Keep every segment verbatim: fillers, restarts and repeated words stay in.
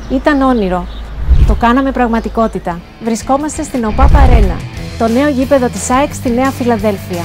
Ήταν όνειρο. Το κάναμε πραγματικότητα. Βρισκόμαστε στην ΟΠΑΠ Αρένα, το νέο γήπεδο της ΑΕΚ στη Νέα Φιλαδέλφια.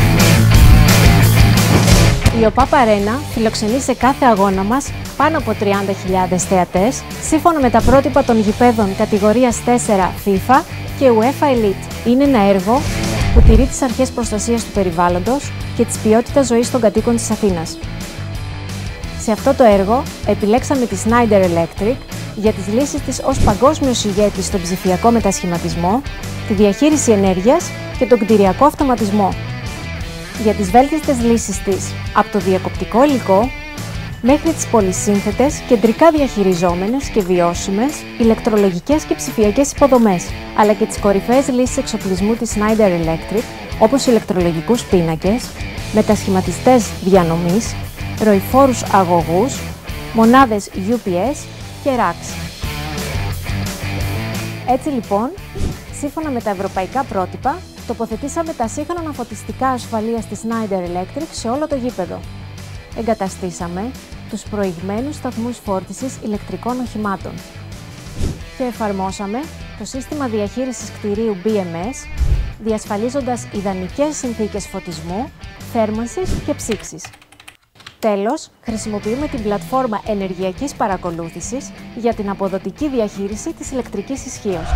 Η ΟΠΑΠ Αρένα φιλοξενεί σε κάθε αγώνα μας πάνω από τριάντα χιλιάδες θεατές, σύμφωνα με τα πρότυπα των γηπέδων κατηγορίας τέσσερα FIFA και UEFA Elite. Είναι ένα έργο που τηρεί τις αρχές προστασίας του περιβάλλοντος και της ποιότητας ζωής των κατοίκων της Αθήνας. Σε αυτό το έργο επιλέξαμε τη Schneider Electric για τις λύσεις της ως παγκόσμιος ηγέτης στον ψηφιακό μετασχηματισμό, τη διαχείριση ενέργειας και τον κτηριακό αυτοματισμό. Για τις βέλτιστες λύσεις της, από το διακοπτικό υλικό μέχρι τις πολυσύνθετες, κεντρικά διαχειριζόμενες και βιώσιμες ηλεκτρολογικές και ψηφιακές υποδομές, αλλά και τις κορυφαίες λύσεις εξοπλισμού της Schneider Electric, όπως ηλεκτρολογικούς πίνακες, μετασχηματιστές διανομής, ροηφόρους αγωγούς, μονάδες γιου πι ες και ραξ. Έτσι λοιπόν, σύμφωνα με τα ευρωπαϊκά πρότυπα, τοποθετήσαμε τα σύγχρονα φωτιστικά ασφαλείας της Schneider Electric σε όλο το γήπεδο. Εγκαταστήσαμε τους προηγμένους σταθμούς φόρτισης ηλεκτρικών οχημάτων και εφαρμόσαμε το σύστημα διαχείρισης κτηρίου μπι εμ ες, διασφαλίζοντας ιδανικές συνθήκες φωτισμού, θέρμανσης και ψήξης. Τέλος, χρησιμοποιούμε την πλατφόρμα ενεργειακής παρακολούθησης για την αποδοτική διαχείριση της ηλεκτρικής ισχύως.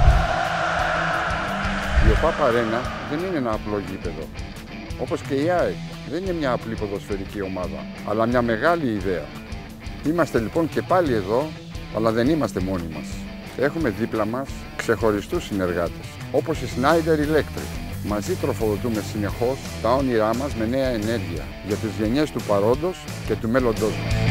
Η ΟΠΑΠ Αρένα δεν είναι ένα απλό γήπεδο. Όπως και η ΑΕΚ δεν είναι μια απλή ποδοσφαιρική ομάδα, αλλά μια μεγάλη ιδέα. Είμαστε λοιπόν και πάλι εδώ, αλλά δεν είμαστε μόνοι μας. Έχουμε δίπλα μας ξεχωριστούς συνεργάτες, όπως η Schneider Electric. Μαζί τροφοδοτούμε συνεχώς τα όνειρά μας με νέα ενέργεια για τις γενιές του παρόντος και του μέλλοντός μας.